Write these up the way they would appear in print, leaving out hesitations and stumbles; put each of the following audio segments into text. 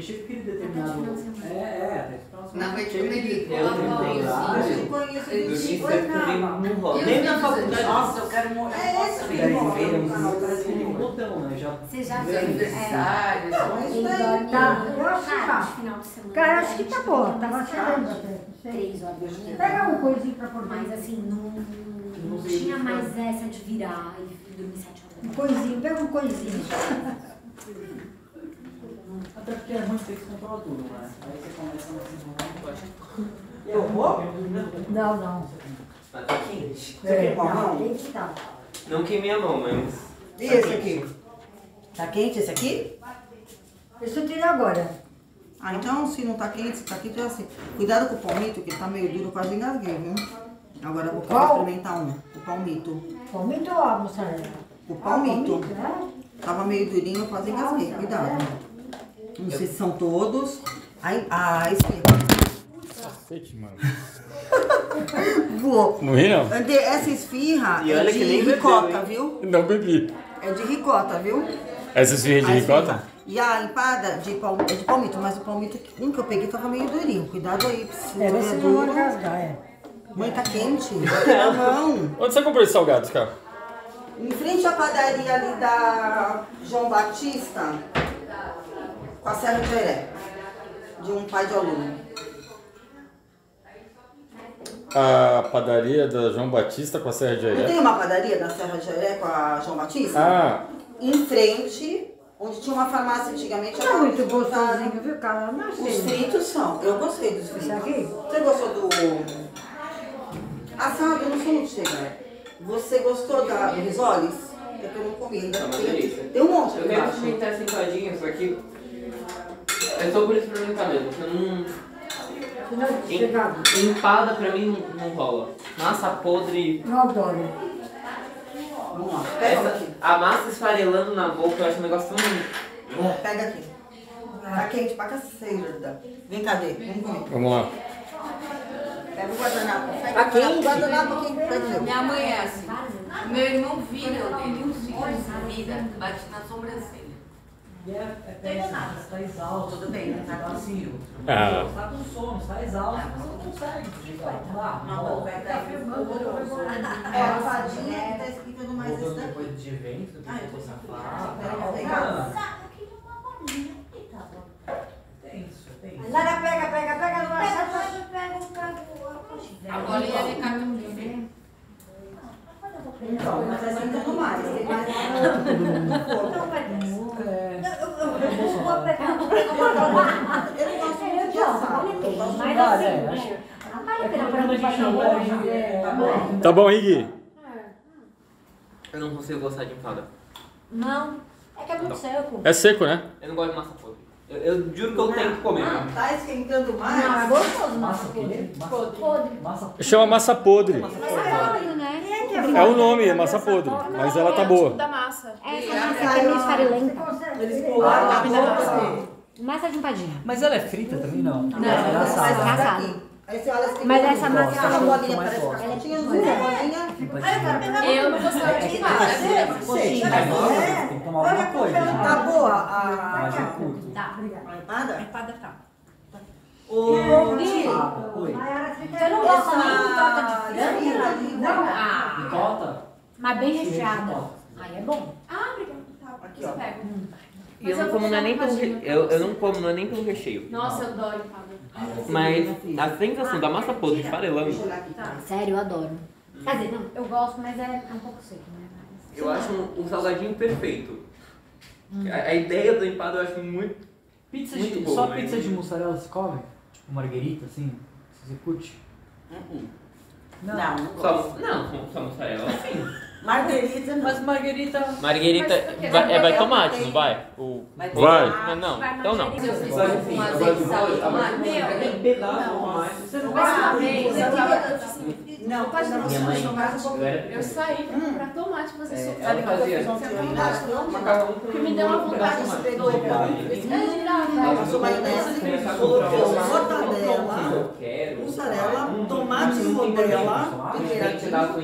Porque chega aquele determinado... Na frente do Melico. Eu Nem na faculdade. Nossa, eu quero morrer. Você já Meu aniversário. Tá, eu acho que tá. final de semana. Cara, acho que tá boa, tava excelente até. 3 horas da manhã. Pega um coisinho pra poder. Mas assim, não tinha mais essa de virar e dormir 7 horas da Um manhã. coisinho, pega um coisinho. Até porque é ruim ter que controlar tudo, né? Aí você começa a se desenvolver. Eu vou? Não, não. Mas tá quente. Você quer com a mão? Tem que estar. Não queimei a mão, mas... E esse aqui? Tá quente esse aqui? Esse eu tirei agora. Ah, então se não tá quente, se tá quente é assim. Cuidado com o palmito, que ele tá meio duro, quase engasguei, viu? Agora eu vou experimentar um. O palmito. Palmito ou a mussarela? O palmito. né? Tava meio durinho, quase engasguei. Cuidado. Não sei se são todos. Ai, espirra. Cacete, mano. Vou. Não ri, não? Essa esfirra E olha é que de nem bebeu, ricota, hein? viu? Não bebi. É de ricota, viu? Essa esfirra de A ricota? esfirra. E a empada é de palmito, mas o palmito um que eu peguei tava meio durinho. Cuidado aí, se Vê tiver se não vai duro. engasgar, é. Mãe, tá quente. Não. Onde você comprou esses salgados, cara? Em frente à padaria ali da João Batista, com a Serra de Jeré, de um pai de aluno. A padaria da João Batista com a Serra de Não Airé? tem uma padaria na Serra de Jeré com a João Batista? Ah, Em frente, onde tinha uma farmácia antigamente. Não é agora muito eles botaram- gostosinho, viu, cara? Não Os sei. fritos são. Eu gostei dos fritos. Esse aqui? Você gostou do assado? Eu não sou muito chegada. Você gostou do risoles? É que eu não comi ainda. É uma delícia. Tem um monte Eu aqui quero embaixo. experimentar essa empadinha, só que... É só por experimentar mesmo, porque não... Chegado. Empada pra mim não rola. Massa podre... Eu adoro. Vamos lá. Pega aqui. A massa esfarelando na boca, eu acho um negócio tão... Pega aqui. Tá quente pra caceta. Vem, cadê? Vamos comer. vamos lá. Pega o guardanapo. Pega Tá o quente. guardanapo aqui. Pega o Minha mãe é assim. Meu irmão vira dele, uns filhos vira, bate na sobrancelha. E é péssimo, você tá exausto. Tudo bem, né? Tá vazio. Ah. Você tá com sono, você tá exausto, você não consegue desligar. Não dá, não rola. É, a fadinha que tá escrito mais esse Voltando daqui. depois de evento, do que você safado. Tem isso, tem isso. Lara, pega, não acha? A bolinha de cartão. Então, mas tá esquentando mais. Tem mais Eu não gosto muito de assado. Eu gosto Mas Cara, assim, é, acho- não vale a pena quando pra a mim gente fazer chama, um a gente tá bom. Tá bom, Rigui? Eu não consigo gostar de empada. Não, é que é muito seco. É seco, né? Eu não gosto de massa podre. Eu juro que eu tenho que comer. Não, tá esquentando mais. Não, é gostoso, Massa massa o quê? Massa podre. Massa Chama massa podre. Mas é sólido, né? É o nome, é massa podre. Mas ela tá boa. Da massa. É, essa massa aqui é meio esfarelenta. Eles pularam a Ah, boca dele. Massa de empadinha. Mas ela é frita também, não? Não, ela é ela assada. é assada. Daqui. Aí você olha assim. Mas essa massa Essa eu bolinha mais parece gosto. caixinha, bolinha. Eu não gostava de empada. Sim, mas nossa, tem que tomar alguma coisa. Tá boa Mas eu a curto. Tá. empada? Empada tá. Ô, Ah, oi. Você não gosta nem de torta de frango? Não. Ah, Ricota? mas bem recheada. Aí é bom. Ah, obrigada. Tá, Aqui, ó. pego. E eu não como não é nem pelo recheio. Eu não como não é nem pelo recheio. Nossa, eu adoro empada. Mas a sensação da massa podre esfarelando, Sério, eu adoro. Quer dizer, não, eu gosto, mas é um pouco seco, né? Mas- eu acho um salgadinho perfeito. A ideia da empada eu acho muito... Pizza Muito de, bom, só né? pizza de mussarela você come? Tipo marguerita, assim? Você curte? Não, Só mussarela, sim. Marguerita não. Mas marguerita... Marguerita vai tomate, não vai? Vai. Não, então não. Eu fiz com azeite, sal e tomate. Meu, pedaço mais. Você não mas uma gosta vez eu tava... Não, Minha mãe, Eu saí pra comprar tomate pra fazer sopa. ela fazia macarrão Porque me deu uma vontade de pegou o pão, Ela passou maionese, colocou mortadela, mussarela, tomate rodela, pedaço em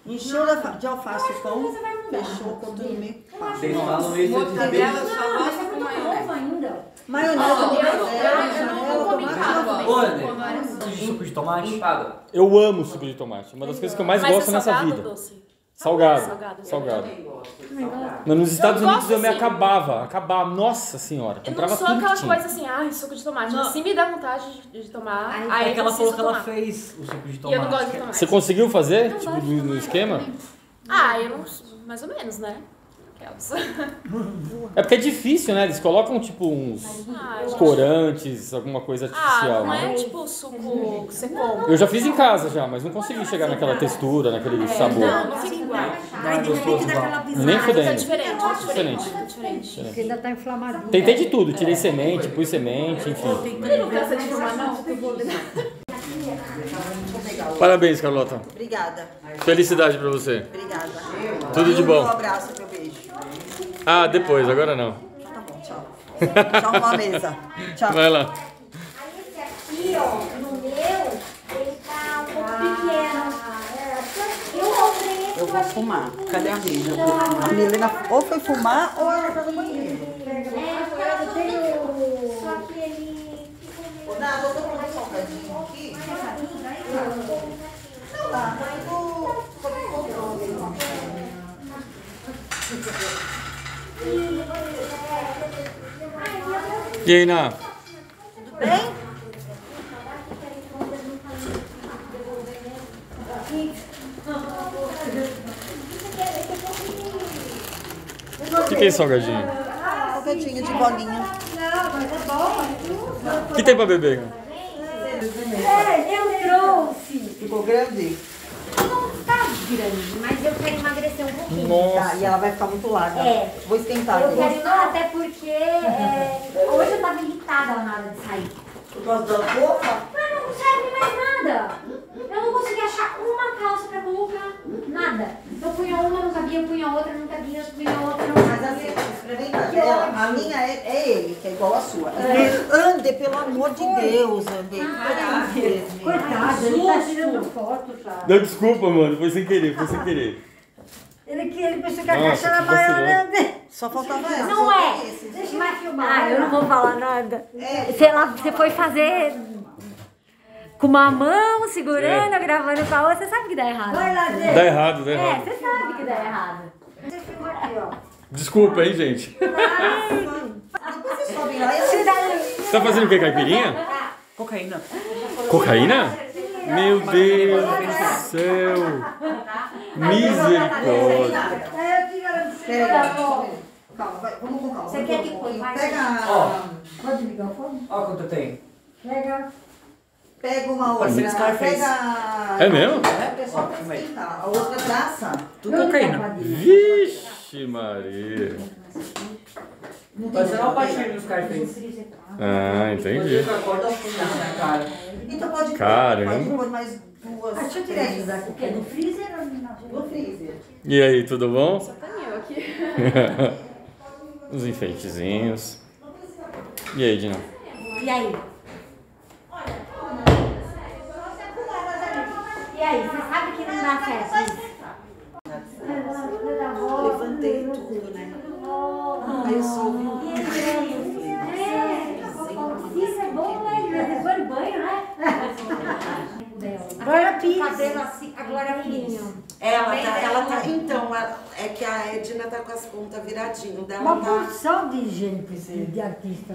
Encheu de alface o pão, fechou, contume. Vocês falam isso de Mortadela vez. só gosta com maionese. ainda. Maionese, Eu não comi empada. Olha, suco de tomate. Empada. Eu amo suco de tomate. Uma das coisas que eu mais gosto nessa salgado vida. ou doce? Salgado. Salgado. Mas nos Estados Eu Unidos gosto, eu me sim. acabava. Nossa senhora. Eu não Comprava sou tudo aquela que tinha. coisa assim, ai, suco de tomate. Não. Mas se me dá vontade de tomar, Ai, aí É que ela eu falou preciso que ela tomar. fez o suco de E tomate. eu não gosto de tomate. Você conseguiu fazer? Tipo, no esquema? Ah, eu não... Mais ou menos, né? Aquelas. É porque é difícil, né? Eles colocam tipo uns corantes, alguma coisa artificial. não é né? tipo suco que você compra. Eu já fiz em casa já, mas não consegui chegar naquela textura, naquele sabor. Não fica igual. Não é gostoso igual. Nem Fica fudendo. diferente, Diferente. fica diferente. Porque ainda tá inflamadinho. Tentei de tudo, tirei semente, pus semente, enfim. Ele não cansa de tomar, não. Parabéns, Carlota. Obrigada, Felicidade pra você. obrigada. Tudo de Um bom. abraço, meu beijo. Ah, depois, agora não. Tá bom, tchau. Tchau na mesa. Tchau. Vai lá. Aí esse aqui, ó, no meu, ele tá um pouco pequeno. Eu comprei esse. Eu vou fumar. Cadê a Milena? A Milena ou foi fumar ou ela tá no banheiro. Só que ele ficou meio... Eu tô com um salgadinho aqui. Não, tá indo sob controle. E aí, Ná? Bem? O que é esse salgadinho? Salgadinho de bolinha. O que tem pra beber? Eu trouxe. Ficou grande? Não tá grande, mas eu quero emagrecer um pouquinho. Tá, e ela vai ficar muito larga. É. Vou esquentar Eu aqui. quero até porque hoje eu tava irritada na hora de sair. Por causa da roupa? Mas não serve mais nada. Eu não consegui achar uma calça pra colocar. Nada. Eu punha uma, não cabia, eu punha outra, não cabia, eu punha outra, não Mas cabia. assim, experimenta dela. A minha é ele, que é igual a sua. Ande, pelo amor de Deus, Ande. Coitado, ele tá tirando foto, tá? Não, desculpa, mano. Foi sem querer, foi sem querer. Ele pensou que a Nossa, caixa era que maior, vacilão. né? Só faltava essa. Não só é. esse. Deixa eu filmar. Ah, eu não vou falar nada. É. Sei lá, você foi fazer com uma mão, segurando, gravando com a outra, você sabe que dá errado. Vai lá, Dá errado, dá É, errado. você sabe que dá errado. Você filma aqui, ó. Desculpa, hein, gente. Depois vocês sobem lá e Você tá fazendo o quê, caipirinha? Cocaína. Cocaína? Meu Deus do céu. Misericórdia. Calma, vai, vamos com calma. Você quer que põe mais? Pega, Ó. Pode ligar o fone? Olha quanto eu tenho. Pega. pega uma Parece outra. Scarface. Pega. É mesmo? É, pessoal, pra esquentar. A outra braça. Tudo cocaína. Vixe, Maria. Pode ser uma patinha no Scarface. Ah, entendi. Com a corda na cara. Então pode pôr, Caramba. pode pôr mais duas. Deixa eu tirar isso três. daqui. O quê? No freezer ou no... No freezer. E aí, tudo bom? Sacaninho aqui. Os enfeitezinhos. E aí, Dina? E aí? E aí, você sabe que não dá certo isso? Levantei tudo, né? Aí eu soube. Isso é bom, né? Depois do banho, né? Agora pisa. Cabelo assim, agora fininho. Ela tá. Então, é que a Edna tá com as pontas viradinhas. Dela Uma tá. porção de gente precisa de artista.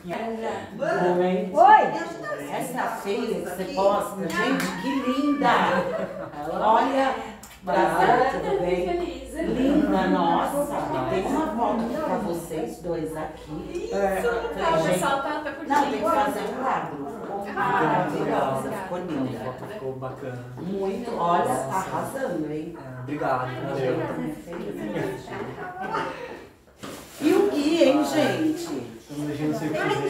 Oi! Essa feia que você posta, gente, que linda! Olha, prazer, tudo bem? Linda, nossa! Tem uma foto pra vocês dois aqui. O pessoal tá curtindo. Não, tem que fazer um quadro. Maravilhosa, ficou linda. Ficou bacana. Muito, olha, tá arrasando, hein? Obrigado. Valeu. E o Gui, hein, gente? Estamos deixando você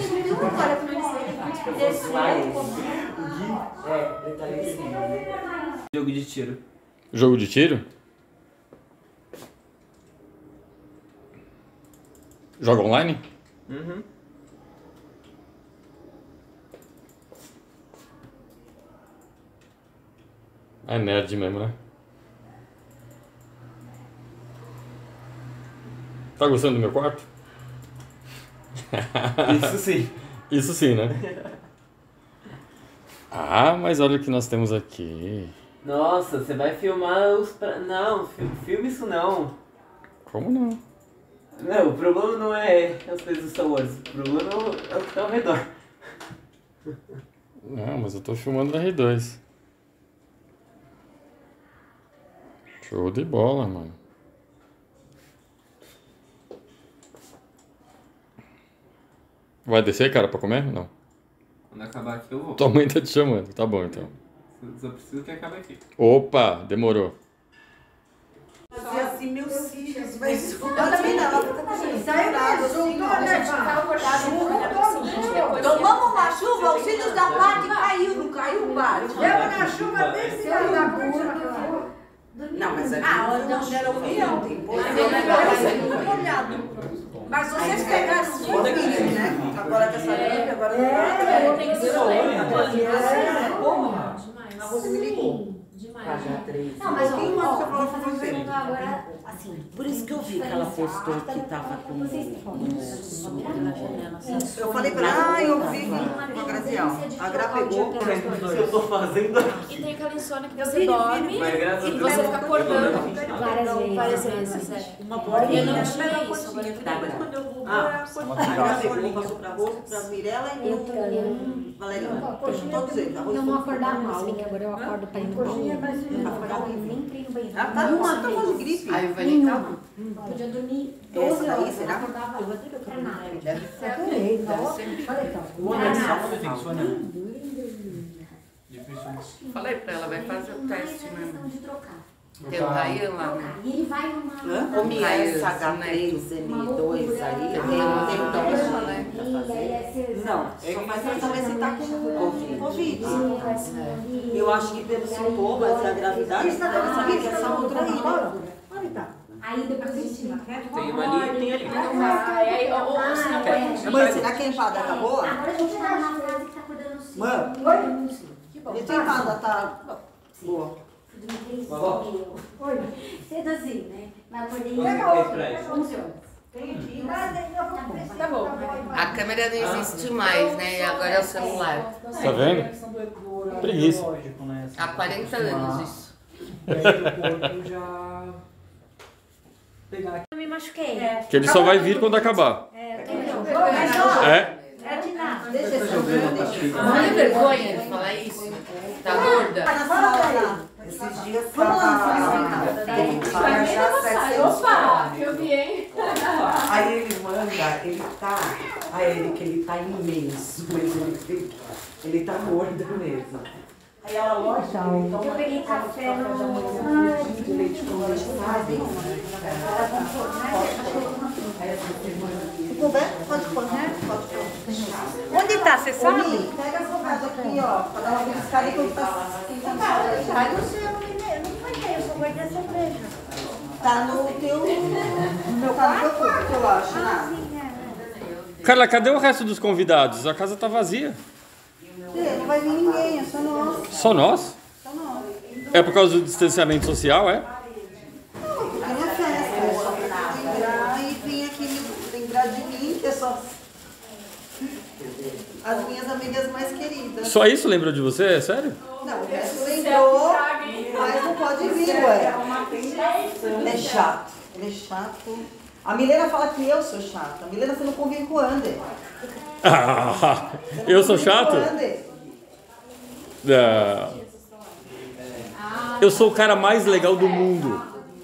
ele tá em cima. Jogo de tiro. Jogo de tiro? Joga online? Uhum. É nerd mesmo, né? Tá gostando do meu quarto? Isso sim. Isso sim, né? Ah, mas olha o que nós temos aqui. Nossa, você vai filmar os... Não, filme isso não. Como não? Não, o problema não é as coisas do Star Wars. O problema é o que tá ao redor. Não, mas eu tô filmando R2. Show de bola, mano. Vai descer, cara, pra comer? Não. Quando acabar aqui eu vou. Tua mãe tá te chamando. Tá bom, então. Só preciso que acabe aqui. Opa, demorou. Fazer assim, meus filhos, mas Eu também não. Tomamos uma chuva, os filhos da Paty caiu, não caiu, Paty? Leva na chuva bem filho da puta. Não, mas aqui não deram opinião. Mas vocês pegaram os filhos, né? Agora que essa gripe, agora Tem que ser pagar 3. Não, mas ó, Quem mais que eu vou falo fazer com uma você? pergunta agora, assim. Por isso que eu vi que ela postou que tava com Eu falei pra ela, eu vi com a Graziel. A Gra pegou. O que eu tô fazendo aqui? E tem aquela insônia que você dorme Mas graças a e Deus você eu fica não tô acordando várias vezes. uma bola. Eu não tinha isso. Quando eu vou, a Gra pegou, passou pra Rosa, pra Mirella e o Valeriano. Todos eles. Eu não acordava mais, que agora eu acordo pra ir no banheiro. Nem pra ir no banheiro. Ela tá numa toma de gripe. Aí vai ligar. Podia dormir Essa 12 daí, horas, será? eu acordava pra nada. O homem só Insônia. Difícil. Falei pra ela, vai fazer o teste, É né? questão de trocar. Tem o Raí lá, né? E ele vai numa... Como essa H3N2 aí, tem um teste, né? Não, só faz pra saber se tá com Covid. Eu acho que pelos sintomas da gravidade, você deve saber que essa outra aí, né? Aí depois a gente... Tem uma ali e tem ali. Mãe, será que a empada tá boa? Agora a gente tá numa fase que tá acordando cedo. Mãe, e tua empada tá boa? Oi. Cedo assim, né? Mas acordei Express. 11 horas. Tá bom. A câmera não existe mais, né? E agora é o celular. Tá vendo? Preguiça. Há 40 anos isso. E aí o corpo já pegar Eu me machuquei. Que ele só vai vir quando acabar. É? É de nada. Deixa esse jogo, deixa. Não é vergonha de falar isso? Tá gorda? Esses dias Vamos lá, tava já 700. Opa, que eu vi, hein? Aí ele manda, ele tá. Aí ele que ele tá imenso, mas ele tá gordo mesmo. Aí ela, lógico, então Eu peguei café de leite condensado. Ficou bem? Pode pôr, né? Pode pôr. Onde tá, você sabe? Mimi, pega essa casa aqui, ó, pra dar uma beliscada enquanto tá cansada. Mas não sei, eu não foi eu só guardei a cerveja. Tá no teu... No meu quarto, eu acho, né? Carla, cadê o resto dos convidados? A casa tá vazia. Não vai vir ninguém, é só nós. Só nós? Só nós. É por causa do distanciamento social, é? Não, porque não é festa, é só pra lembrar e vir aqui lembrar de mim, que é só as minhas amigas mais queridas. Só isso lembrou de você? É sério? Não, o resto lembrou, mas não pode vir, ué. Ele é chato, ele é chato. A Milena fala que eu sou chata. A Milena, você não convive com o Ander. Ah, Você não eu sou convive chato? com o Ander. Ah, eu sou o cara mais legal do mundo.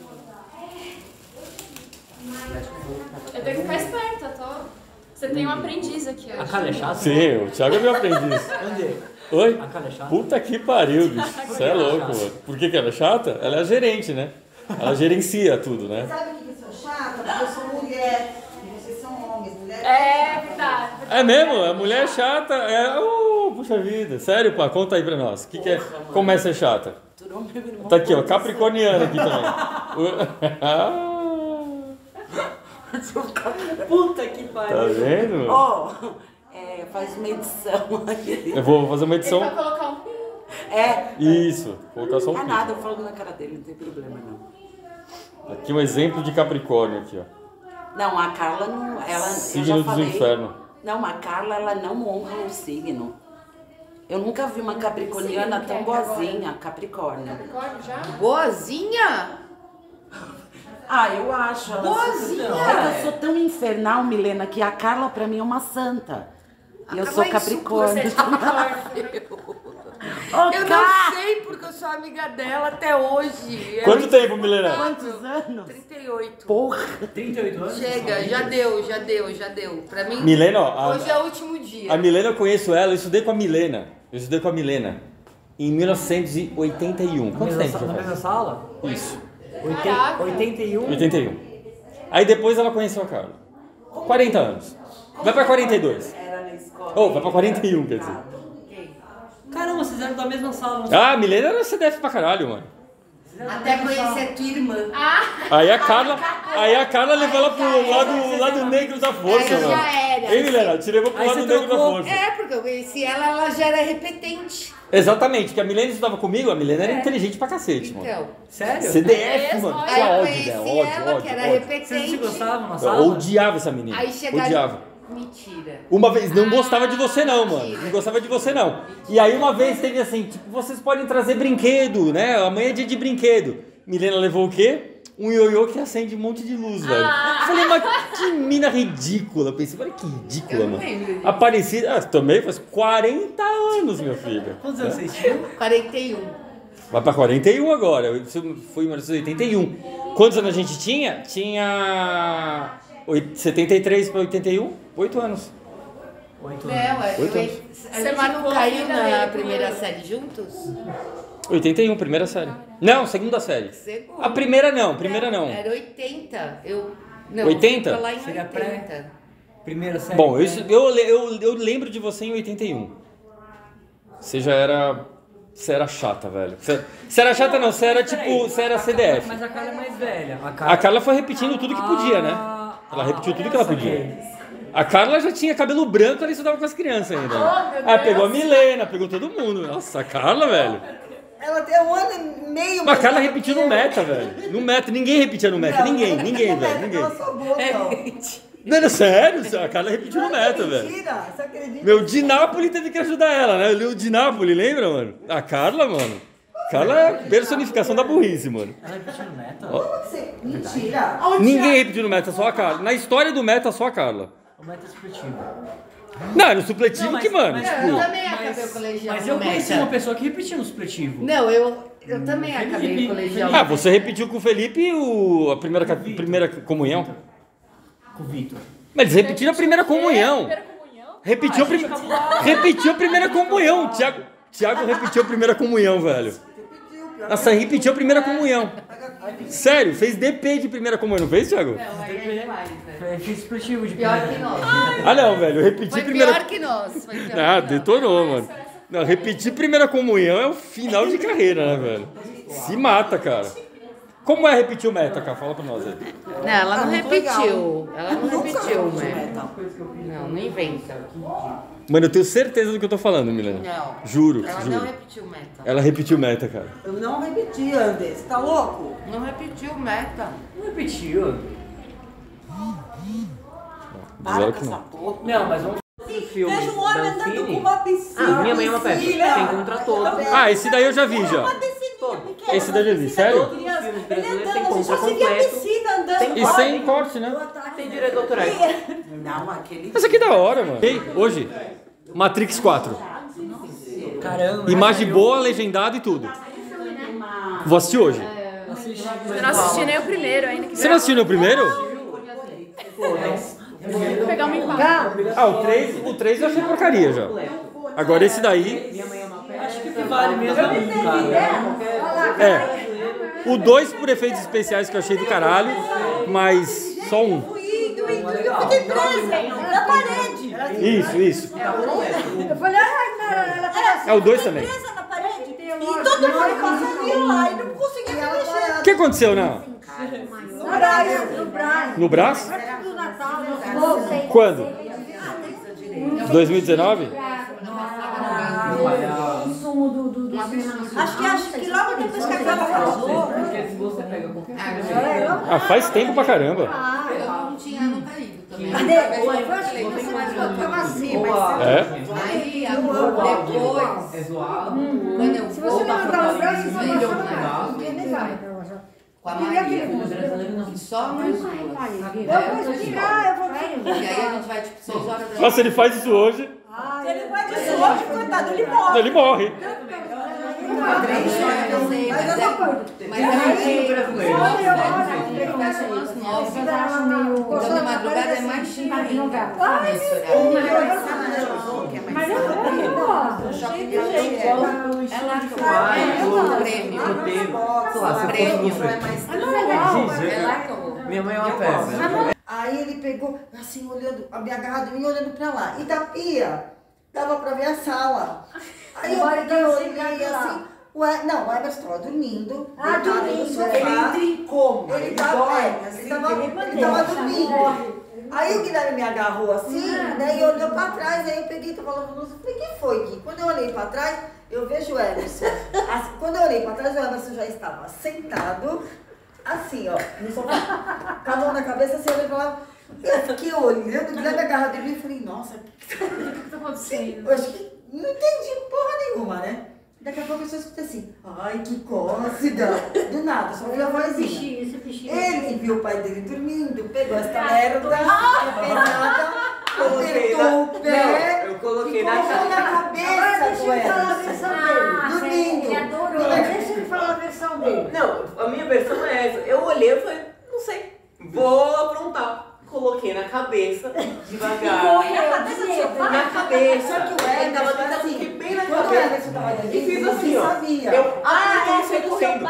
Eu tenho que ficar esperta, Você tem um aprendiz aqui A hoje. cara é chata? Sim, o Thiago é meu aprendiz. Onde? Oi? A cara é chata? Puta que pariu, bicho. Você é louco, mano. Por que ela é chata? Ela é a gerente, né? Ela gerencia tudo, né? Sabe o que eu sou chata? Porque eu sou mulher. E vocês são homens. Mulher É verdade. É mesmo? A mulher é chata. Puxa vida. Sério, pá? Conta aí pra nós. Que é? Como é ser chata? Tá aqui, ó. Capricorniana aqui também. Puta que pariu. Tá vendo? Ó, faz uma edição aqui. Eu vou fazer uma Ele vai edição. colocar um... Isso. Colocar só um É pi. nada, eu falo na cara dele, não tem problema não. Aqui um exemplo de Capricórnio aqui, ó. Não, a Carla não. Ela, eu já Signo dos falei. infernos. Não, a Carla, ela não honra o signo. Eu nunca vi uma capricorniana tão boazinha, Capricórnio. Capricórnio já? Boazinha? Ah, eu acho. Boazinha! Eu sou tão infernal, Milena, que a Carla pra mim é uma santa. E eu sou Capricórnio. Eu não sei porque eu sou amiga dela até hoje. Quanto tempo, Milena? Quantos anos? 38. Porra! 38 anos? Chega, já deu. Pra mim, Milena, ó. hoje é o último dia. A Milena, eu conheço ela, eu estudei com a Milena. Em 1981. Quanto tempo já Na mesma faz? sala? Isso. 81? 81. Aí depois ela conheceu a Carla. 40 anos. Vai pra 42. Era na escola. Oh, vai pra 41, quer dizer. Caramba, vocês eram da mesma sala. Não sei. Ah, a Milena era CDF pra caralho, mano. Até conhecer tua irmã. Aí a Carla levou ela pro lado negro da força, Aí mano. já era. Ei, Milena, te levou pro Aí lado você negro da trocou? força. É, porque eu conheci ela, ela já era repetente. Exatamente, que a Milena estudava comigo, a Milena era inteligente pra cacete, mano. Então. Sério? CDF, mano. Aí Tinha eu ódio, conheci né? ela, Ódio, que era ódio. Vocês se repetente. gostavam na Eu sala? odiava essa menina. Aí chegaram... Odiava. Mentira. Uma vez, não gostava de você não, mano. Não gostava de você não. E aí uma vez teve assim, tipo, vocês podem trazer brinquedo, né? Amanhã é dia de brinquedo. Milena levou o quê? Um ioiô que acende um monte de luz, velho. Eu falei, mas que mina ridícula. Eu pensei, olha que ridícula, Eu não mano. lembro disso. Aparecida, também faz 40 anos, minha filha. Quantos anos vocês tinham? 41. Vai pra 41 agora. Isso foi em 1981. Quantos anos a gente tinha? Tinha 73 pra 81? 8 anos. 8 Não, anos. 8 anos. a gente não caiu na primeira série juntos? 81, primeira série. Não, segunda série. Segunda. A primeira não. Era 80. Não, 80? Eu fui pra lá em Seria 80. Primeira série. Bom, eu lembro de você em 81. Você já era... Você era chata, velho. Você era chata não, você era tipo... Você era CDF. Mas a Carla é mais velha. A Carla foi repetindo tudo que podia, né? Ela repetiu tudo que ela podia. A Carla já tinha cabelo branco, ela estudava com as crianças ainda. Aí pegou a Milena, pegou todo mundo. Nossa, a Carla, velho. Ela tem 1 ano e meio. Mas a Carla repetiu no meta, velho. No meta, ninguém repetia no meta. Ninguém, velho. Ninguém. Eu sou boa, Não, era sério, a Carla repetiu no meta, velho. Mentira, você acredita? Meu, de Nápoles teve que ajudar ela, né? Eu li o de Nápoles, lembra, mano? A Carla, mano. Carla é a personificação da burrice, mano. Ela repetiu no meta? Mentira. Ninguém repetiu no meta, só a Carla. Na história do meta, só a Carla. O meta supletivo. Não, era o supletivo Não, mas- que, mano, mas- tipo... Eu também acabei o colegial Mas no eu conheci Meta. uma pessoa que repetia no supletivo. Não, eu também acabei o colegial. Ah, você repetiu com o Felipe a primeira comunhão? Com o Vitor. Mas eles repetiram a primeira comunhão. Primeira comunhão? Repetiu a primeira comunhão. Thiago repetiu a primeira comunhão, velho. Nossa, repetiu a primeira comunhão. Sério, fez DP de primeira comunhão, não fez, Thiago? Não, aí é demais, velho. Fiz supletivo de Pior que primeira. nós. Ah, não, velho, eu repeti Foi primeira... pior que nós. Foi pior Ah, que nós. detonou, mano. Não, repetir primeira comunhão é o final de carreira, né, velho? Se mata, cara. Como é repetir o meta, cara? Fala pra nós aí. Não, ela não muito legal. repetiu. Ela não Nunca repetiu, repeti né? meta. Não inventa. Mano, eu tenho certeza do que eu tô falando, Milena. Não. Juro, Ela juro. não repetiu meta. Ela repetiu meta, cara. Eu não repeti, André. Você tá louco? Não repetiu meta. Não repetiu. Para Zero com que essa não. porra. Não, mas vamos fazer o filme Vejo um homem da andando Ancine. com uma piscina. Ah, minha mãe é uma peça. Você encontra todos. Ah, esse daí eu já vi, já. Esse daí eu já vi, sério? Todos os filmes brasileiros tem Você contra só se vê a completo. piscina andando. E sem corte, né? Tem direito autorais. Não, aquele... Essa aqui é da hora, mano. Ei, hoje, Matrix 4. Caramba. Imagem boa, legendado e tudo. Vou assistir hoje. Eu não assisti nem o primeiro ainda. Que Você não assistiu no primeiro? Vou pegar uma empate. Ah, o 3 eu achei porcaria já. Agora esse daí... Acho que vale mesmo a mim, cara. É. O 2 por efeitos especiais que eu achei do caralho, mas só um. Eu fiquei presa na parede. Isso. Eu falei, ela É o 2 também. presa na parede. E toda hora passando ia lá e não conseguia me mexer. O que aconteceu, não? No braço? Quando? 2019? Acho que logo depois que a Carla falou. Ah, faz tempo pra caramba. Eu não tinha Também. Aí, amor, depois, É zoado. quando eu Se vou você me mandar um braço, filho, você vai mandar não, com a Queria Maria, aquele brasileiro não. e só nós duas. Eu vou tirar, eu vou tirar. E aí a gente vai, tipo, 6 horas da Nossa, ele faz isso hoje, Se ele vai disso hoje, coitado, ele morre. ele morre. Mas a gente fecha umas 9. Então, de madrugada é mais chique ainda. Mas eu vou. Ela o prêmio. Minha mãe é uma peça. Aí ele pegou, assim, olhando, me agarrado em mim, olhando pra lá. E da pia, dava pra ver a sala. Aí eu peguei, olhei assim. O Emerson estava dormindo. Deitado no sofá. Ele entra em coma. Ele tava dormindo. Aí o Guilherme me agarrou assim, né, e olhou pra trás, aí eu peguei, tava lavando louça, falei, quem foi, Gui? Quando eu olhei pra trás, eu vejo o Emerson. Quando eu olhei pra trás, o Emerson já estava sentado, assim, ó, no sofá, com a mão na cabeça, assim, eu olhei pra lá. Eu fiquei olhando, o Guilherme agarrado em mim, e falei, nossa, o que tá acontecendo? Eu acho que não entendi porra nenhuma, né? Daqui a pouco eu só escutei assim, ai, que cócega. Do nada, só ouvi a vozinha. Ele viu o pai dele dormindo, pegou essa merda, pesada, apertou o pé, eu coloquei na cabeça do Emerson, dormindo. Ele adorou. Deixa ele falar a versão dele. Não, a minha versão é essa. Eu olhei e falei, não sei, vou aprontar. Coloquei na cabeça, devagar. Na cabeça. Só que o Emerson tava assim, fiquei bem na quando o cabeça. Emerson tava E dormindo, fiz assim, ó. sabia. Eu comecei correndo.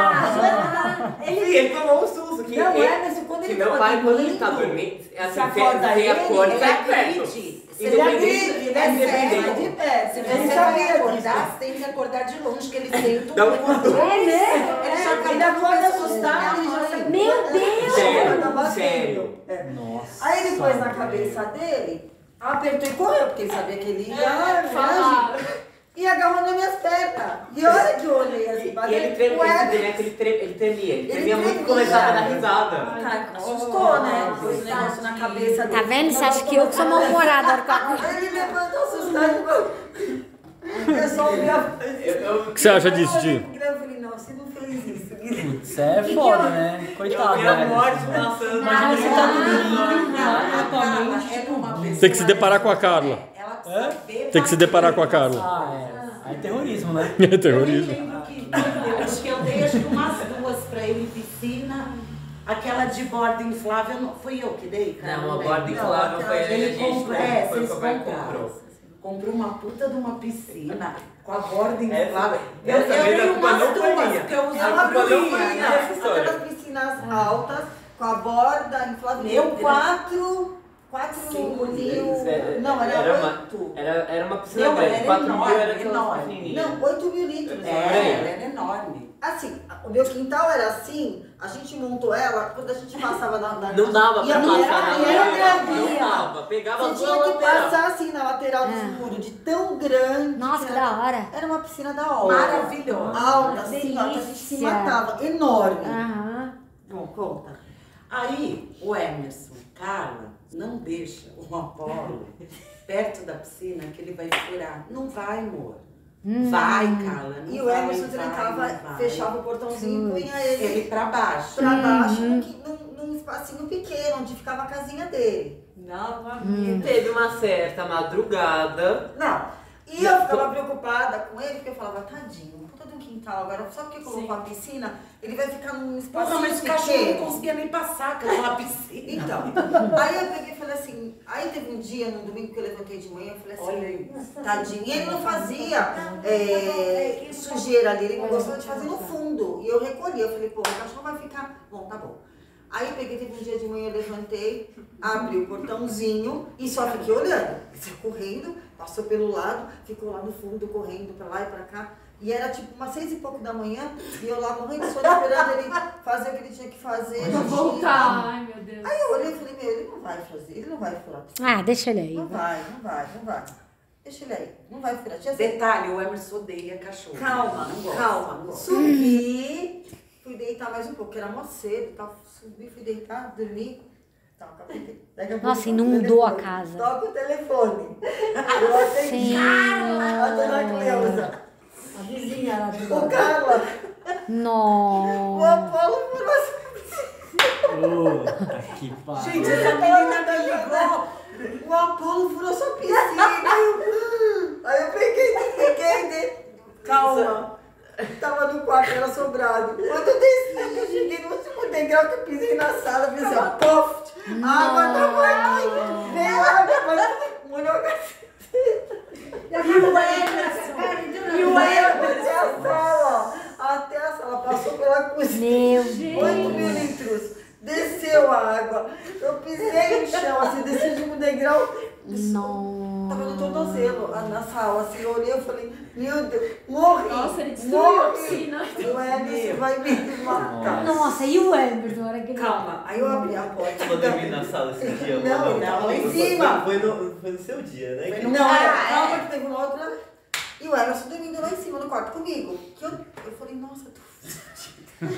Ele tomou um susto. Que Não, ele, Emerson, quando ele que meu tava pai, quando ele dormindo, tá dormindo, é assim, se acorda você ele, acorda e ele sai perto. agride. Ele agride, né? Independente. De pé. Se Ele você sabia vai disso. acordar, você tem que acordar de longe, que ele senta Dá um Ele já Ele acorda assustado, ele já sabe. Meu Deus! Sério. Nossa. Aí ele pôs na cabeça dele, apertou e correu, porque ele sabia que ele ia reagir. E agarrou nas minhas pernas. E olha que eu olhei assim, E ele tremia, ele tremia muito e começava a dar risada. Assustou, né? Pôs o negócio na cabeça dele. Tá vendo? Você acha que eu que sou mal-humorada? Ele levantou assustado. O pessoal me O que você acha disso, Tio? Eu falei, não, você não fez isso. Isso é foda, né? Coitado. Eu vi a né? morte passando. Imagina você tá dormindo lá atualmente. Tem que se deparar com a Carla. Tem que se deparar com a Carla. Ah, é. Aí é terrorismo, né? É terrorismo. Eu lembro que acho que eu dei umas 2 pra ele em piscina. Aquela de borda inflável, não, fui eu que dei, cara. Não, a borda inflável foi ele a gente comprou, foi vocês o pai compraram. comprou. Comprou uma puta de uma piscina com a borda inflável. Dessa vez a dei culpa umas não foi 2, minha. porque eu A usava culpa não foi bruinha, minha né? nessa história. Aquelas piscinas altas, com a borda inflável. Meu, 4 mil. Não, era 8. Era uma piscina Não, grande. era 4 mil enorme, era aquela enorme. pequenininha. Não, 8 mil litros. Ela era enorme. Assim, o meu quintal era assim, a gente montou ela, quando a gente passava na Não dava pra e passar na era lateral. Não grande. dava. Pegava Você só a tinha que lateral. passar assim na lateral dos muros, de tão grande. Nossa, que era. da hora. Era uma piscina da hora. Maravilhosa. Alta, assim, alta, a gente se Delícia. matava. Enorme. Aham. Bom, conta. Aí, o Emerson, Carla, não deixa o Apolo perto da piscina que ele vai furar. Não vai, amor. Vai, Carla. Não E o vai, Emerson não trancava, vai. fechava o portãozinho e punha ele Ele pra baixo. pra baixo, num espacinho pequeno, onde ficava a casinha dele. E teve uma certa madrugada. Não. E eu ficava preocupada com ele, porque eu falava, tadinho, puta de um quintal agora, só porque colocou a piscina, ele vai ficar num espacinho Porra, mas o cachorro não pequeno. conseguia nem passar com aquela piscina. Então, aí eu peguei e falei assim, aí teve um dia, no domingo que eu levantei de manhã, eu falei assim, Olha isso. tadinho, e ele não fazia sujeira ali, ele gostava de fazer no fundo, e eu recolhi, eu falei, pô, o cachorro vai ficar, bom, tá bom. Aí eu peguei, teve um dia de manhã, eu levantei, abri o portãozinho e só fiquei olhando. Ele correndo, passou pelo lado, ficou lá no fundo, correndo pra lá e pra cá. E era tipo umas 6 e pouco da manhã, e eu lá morrendo de sono, esperando ele fazer o que ele tinha que fazer. Pra voltar. Ai, meu Deus. Aí eu olhei e falei, meu, ele não vai fazer, ele não vai furar. Ah, deixa ele aí. Não vai. Deixa ele aí, não vai furar. Tinha Detalhe, o Emerson odeia cachorro. Calma, Não gosta, calma. não gosta. Subi, fui deitar mais um pouco, era mó cedo, tá? Subi, fui deitar, dormi. Daqui a pouco Nossa, toca o inundou a telefone. casa. Toca o telefone. Eu atendi. A dona Cleusa. A vizinha lá do O Carla. O Nossa. Apolo furou essa Puta que pariu. Gente, essa menina me ligou. O Apolo furou sua piscina. Aí eu peguei. Calma. Tava no quarto, era sobrado. Quando eu desci, eu cheguei no último degrau que eu pisei na sala, fiz assim, ó, pof! A água tava aqui. Veio a água, mas molhou a caceta. E o Emerson, até a sala, ó. Até a sala, passou pela cozinha. Meu 8 mililitros. Desceu a água. Eu pisei no chão, assim, desci de um degrau. Não. Tava no tornozelo, na sala, assim, eu olhei e falei, meu Deus, morri. Nossa, ele destruiu a piscina. O Emerson vai me matar. Nossa, e o Emerson? Na hora que ele... Calma, aí eu abri a porta. Eu dormi na sala esse dia. Não, tava lá em cima. Foi no seu dia, né? Não, calma que teve uma outra. E o Emerson dormindo lá em cima no quarto comigo. Que eu falei, nossa, tô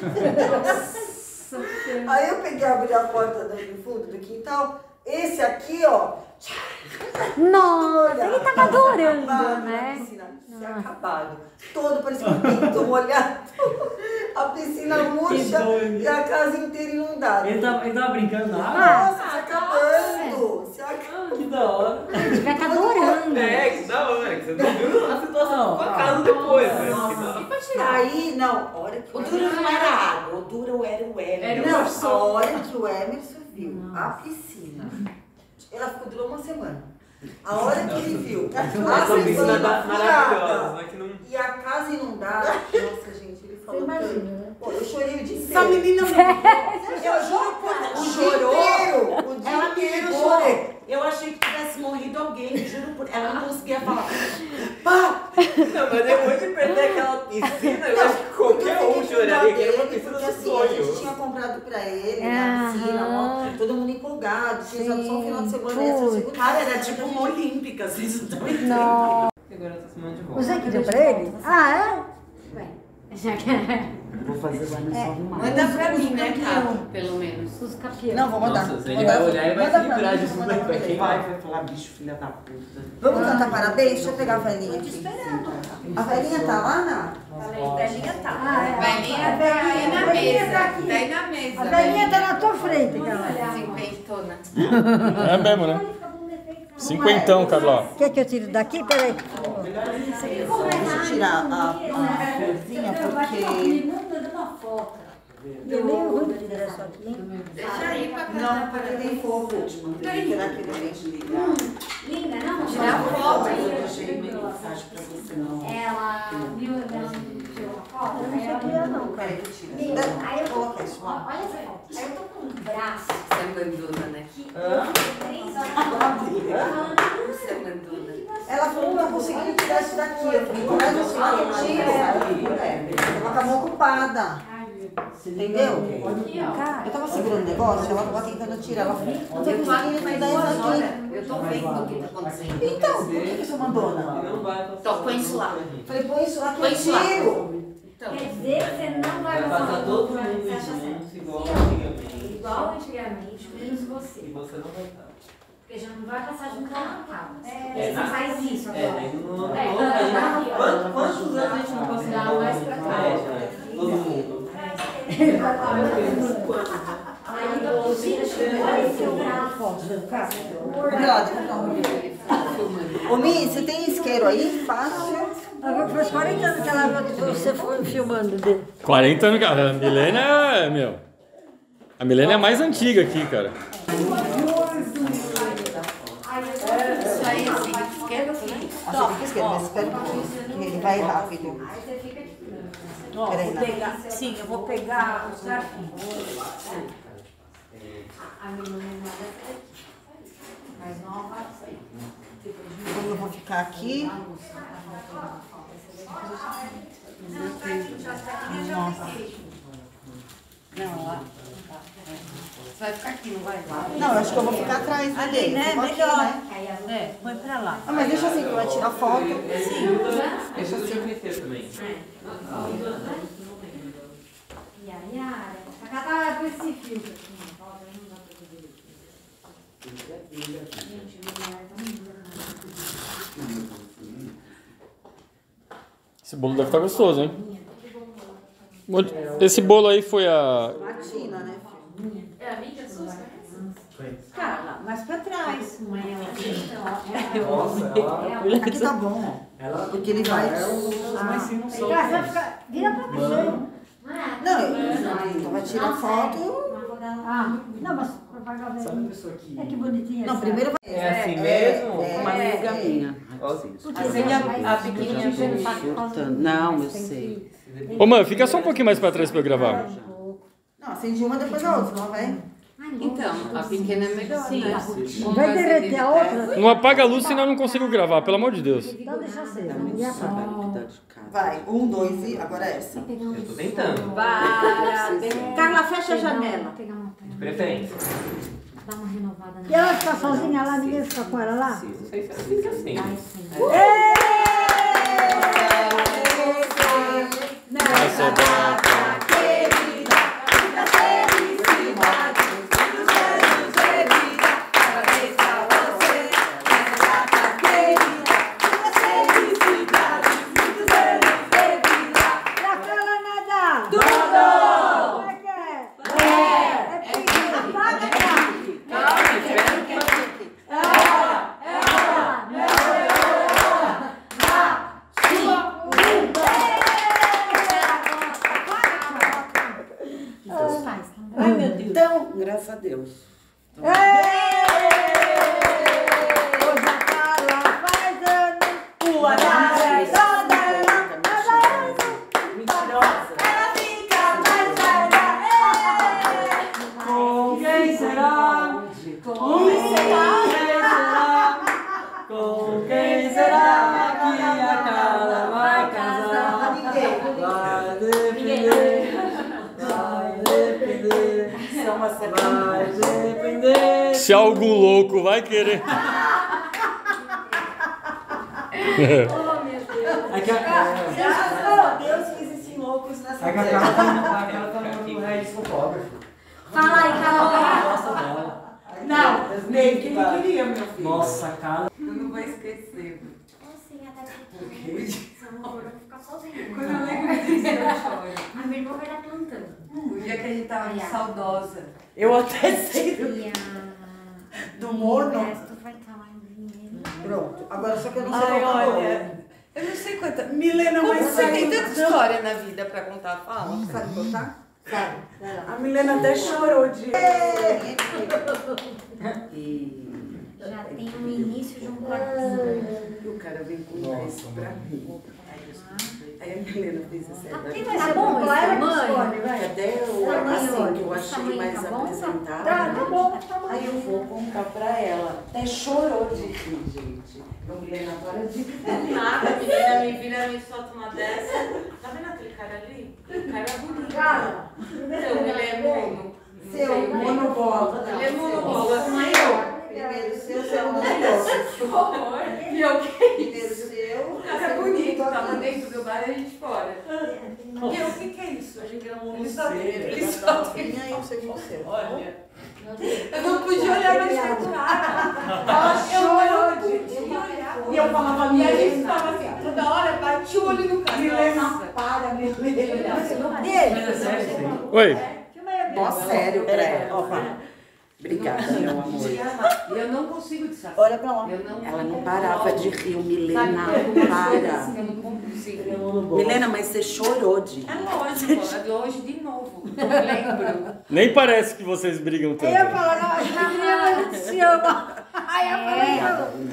Aí eu peguei, abri a porta do fundo do quintal. Esse aqui, ó. Nossa, ele tava adorando, né? Se acabado. Todo parecia um pinto molhado. A piscina murcha e a casa inteira inundada. Ele tava brincando na água? Nossa, se acabando. Se acabando. Que da hora. Ele devia estar adorando. É, que da hora. Que você não viu a situação com a casa depois, né? E pra tirar? Aí, não, a hora que O duro não era a água, o duro era o Emerson. Não, a hora que o Emerson viu a piscina, ela durou uma semana. A hora que ele viu a Essa piscina piscina maravilhosa, furada né? Que não... e a casa inundada, nossa gente, ele falou tanto. Pô, eu chorei o dia inteiro. Essa menina me ligou. Eu juro por Deus. O dia inteiro, o dia Ela me inteiro eu ligou. chorei. Eu achei que tivesse morrido alguém, juro por ela não conseguia falar. Pá! Não, mas depois de perder aquela piscina, eu acho que qualquer um choraria, que era uma piscina porque do assim, a gente sonho. tinha comprado pra ele, na piscina, ó, todo mundo empolgado, tinha usado só o final de semana, essa segunda. Cara, era tipo uma olímpica, vocês não estão entendendo. Não. Agora eu tô semana de volta. Você que deu pra ele? Ah, é? Já que é. Vou fazer lá no só arrumar. Manda pra mim, né, Cara? Pelo menos. Os capiões. Não, vou mandar. Nossa, se Vou ele vai mandar. olhar e vai Manda se pra livrar mim, de vou tudo mandar aí, pra vai ele. Vai falar, bicho, filha da puta. Vamos cantar parabéns? Deixa eu pegar a velhinha aqui. A velhinha tá lá, Ná? A velhinha tá. A Tá aí na velhinha mesa. tá aqui. Tá aí na mesa. A velhinha tá na tua frente, cara. Cinquentona. É mesmo, né? Cinquentão, Carló. Quer que eu tire daqui? Peraí. Deixa eu tirar a florzinha, porque... Eu nem o ruim de tirar isso aqui. Deixa aí pra cá. Não, porque tem fogo. Será que ele vem? Linda, não? Tirar foto Eu aí. deixei mensagem pra você não. Ela viu, ela tirou uma foto, Eu não aí sei ela o que é, não, cara. Peraí que tira. Linda, aí eu tô, Coloca isso lá. olha essa foto, aí eu tô com um braço Sambandona, né? que eu fiquei 3 horas Sambandona. Ela falou, não consegui tirar isso daqui. Eu falei, traz isso lá que tira. Ela tava mão ocupada. Entendeu? Aqui, ó. Eu tava segurando o negócio, ela tava tentando tirar. Ela falou, não tô Eu tô conseguindo aqui faz tirar 2 isso horas. aqui. Eu tô vendo o que tá acontecendo. Então, por que você mandou, Ana? Não vai passar. Então, põe isso lá. Falei, põe isso lá que Põe eu isso lá. tiro. Então, Quer dizer que você não vai Vai passar passar uma todo roupa, mundo você acha junto, certo? igual Sim, antigamente. igual antigamente, menos E você. você não vai estar. Porque já não vai passar junto com a casa. É, Você faz isso agora. Quantos anos a gente não passou? Dá mais pra cá. Todo mundo. Aí eu tiro, olha esse braço. Obrigada, Ô, Mi, você tem isqueiro aí? Fácil. Faz 40 anos que ela, você foi filmando dele. 40 anos, cara. A Milena, meu. A Milena é a mais antiga aqui, cara. isso aí, assim, esquerda, né? Assim, fica esquerdo, mas espera um pouquinho, que ele vai rápido. Aí você fica aqui. Peraí, Ná. Sim, eu vou pegar os garfinhos. A menina é mais nova, assim. Então eu vou ficar aqui. Não, lá. Você vai ficar aqui, não vai? Não, eu acho que eu vou ficar atrás dele. né? Eu vou aqui, Melhor. né? É, põe pra lá. Ah, mas deixa assim que vai tirar foto. Deixa eu te também. E a Yara? A Cata tá com esse filtro aqui, não dá pra ver. Esse bolo deve estar gostoso, hein? Esse bolo aí foi a... Martina, né? É a mídia sua? Carla, mais pra trás. Nossa, ela... Aqui tá bom, ó. Porque ele vai... Mas sim, não sou. Vai ficar... Vira pra você. Não, eu tava tirando foto... Ah, não, mas pra pagar o Sabe a pessoa que... É que bonitinha. Não, primeiro vai... É assim mesmo? Uma amiga minha. A pequenininha Não, eu sei. Ô, mãe, fica só um pouquinho mais pra trás pra eu gravar. Não, acende uma depois a outra, não vai? Então, a pequena é melhor, né? Como Vai ser derreter a outra? Não apaga a luz, senão eu não consigo gravar, pelo amor de Deus. Então deixa ser. Vai, 1, 2 e agora essa. Eu tô tentando. Parabéns. Carla, fecha a janela. De preferência. Dá uma renovada E ela fica sozinha lá, ninguém fica com ela lá? Não sei se fica assim. Essa data. Pra Carla nadar. Como é que é? É pequeno. Paga, Carla. Ai, meu Deus. Então, graças a Deus. Hoje a Carla faz ano. Mentirosa. Ela fica mais velha. Com quem será? Com quem será que a Carla vai casar? Vai depender. Vai depender. São uma Vai depender. Se algum louco vai querer. É que a Deus que existem loucos nessa É que a terra. Carla tá no Red fotógrafo. Fala aí, Carol. Gosta dela. Não, nem quem queria, meu filho. Nossa, Carla. Eu não vou esquecer. Assim, até porque seu amor, eu vou ficar sozinha. Quando eu lembro disso, eu choro. A minha irmã vai dar plantão. O dia que a gente tava saudosa. Eu até sei E do o morno. resto vai estar lá em dinheiro. Pronto, agora só que eu não sei Ai, qual é o nome. olha. Eu não sei quanta. Milena, Como mas você você tem tem tanta história na vida pra contar. Fala. Sabe contar? Sabe. Vai lá. A Milena até chorou de. E Já tem um início de um quartinho. o cara vem contar isso pra mim. Aí a Milena fez essa Tá daí. bom, esse tamanho? Cadê o assim que eu achei mais apresentável? Tá bom. Aí eu vou contar pra ela. Até chorou de rir, gente. A Milena para de Nada, a menina me vira e me solta uma dessa. Tá vendo aquele cara ali? O cara é bonito. Seu, ele é mono. Seu, monobola. Ele é monobola, não é eu. Primeiro seu, segundo seu. Que horror. E eu que Primeiro seu. O cara é bonito, tava dentro do bar e a gente fora. E eu, o que é isso? Eu achei que era um Ele só tem. Ele só tem. Minha e o segundo seu. Olha. Eu não podia olhar mais pra cara. Ela chorou de olhar. E eu falava, E a gente tava assim, toda hora bate o olho no cara. Milena, para, Milena. Oi. Mó sério pra ela. Obrigada, meu amor. E eu não consigo desafiar. Olha pra lá. Ela não parava de rir, Milena, Eu para. não consigo. Milena, mas você chorou de rir. É lógico, é hoje de novo. Eu lembro. Nem parece que vocês brigam Eu tanto. ia falar, não, a gente se ama. Aí eu falei,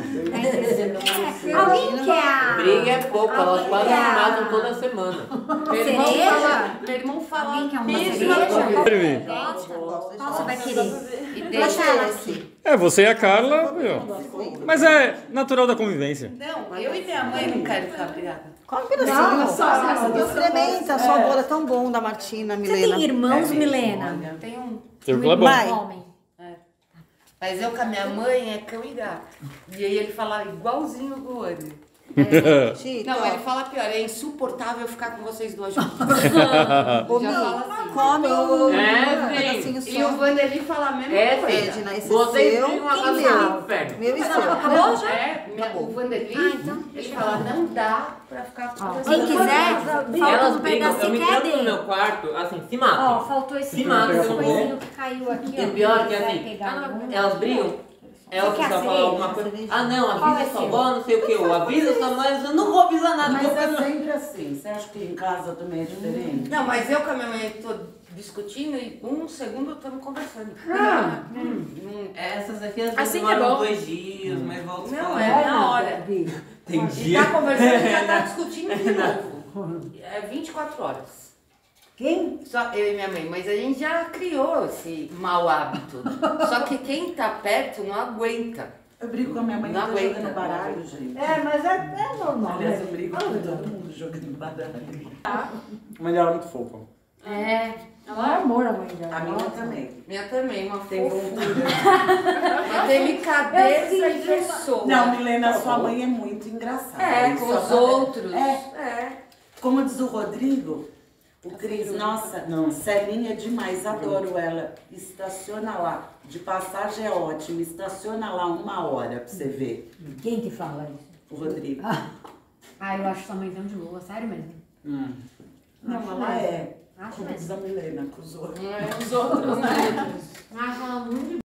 Alguém quer a... Briga é pouco, elas quase se matam toda semana. Meu irmão fala Alguém quer uma mesma cereja? coisa. Termine. Qual você vai querer? E Deixa ela aqui. É, você e a Carla, meu. Mas é natural da convivência. Não, eu e minha mãe não quero ficar brigada. Come um pedacinho. Experimenta, só bolo é tão bom da Martina, Você Milena. tem irmãos, Milena? Tem um. Seu clube é bom. Vai. Homem. Mas eu com a minha mãe é cão e gato. E aí ele fala igualzinho o Goane. Tito, Não, ó. ele fala pior, é insuportável ficar com vocês duas juntas. Ô, Mi, come o... É, gente. negocinho só. E o Vanderlei fala a mesma É, coisa. Edna, esse Vocês seu brigam a e casa meu. do inferno. Meu e Não, seu. acabou já? O Vanderlei, então, ele fala, não dá pra ficar Quem quiser, falta Elas um brigam, eu pedacinho me que é tranco no dele. meu quarto, assim, se Ó, matam. faltou esse Se mata, eu não vou. coisinho que caiu aqui, ó. E o pior é que Quem quiser assim, pegar um. elas brigam, elas quer precisam falar cereja? alguma coisa. Ah não, Qual é avisa sua seu? avó, não sei o que, eu aviso sua mãe, eu não vou avisar nada. Mas porque eu é não- sempre assim. Você acha que em casa também é diferente? Não, mas eu com a minha mãe tô discutindo e um segundo estamos conversando. Essas aqui às vezes Assim que é demoram bom. 2 dias, mas volta Não, é na hora. Tem E dia. tá conversando e já tá discutindo de novo. É 24 horas. Quem? Só eu e minha mãe, mas a gente já criou esse mau hábito. Só que quem tá perto não aguenta. Eu brigo com a minha mãe Não que tá aguenta. jogando baralho, gente. É, mas é normal. Aliás, né? eu brigo com todo mundo jogando baralho. Mas ela é muito fofa. É. Ela é amor a mãe dela. A minha também. Minha também, uma Tem fofura. Uma delicadeza de pessoa. Não, Milena, sua mãe é muito engraçada. É, Isso com os só- outros. É. Como diz o Rodrigo, o Cris, nossa, Celinha é demais, adoro ela. Estaciona lá. De passagem é ótimo, estaciona lá 1 hora pra você ver. Quem que fala isso? O Rodrigo. Ah, eu acho sua mãe tão de boa, sério mesmo. Não, ela é. Acho Como diz mesmo. a Milena, com os outros. Os outros, né? Acho ela muito de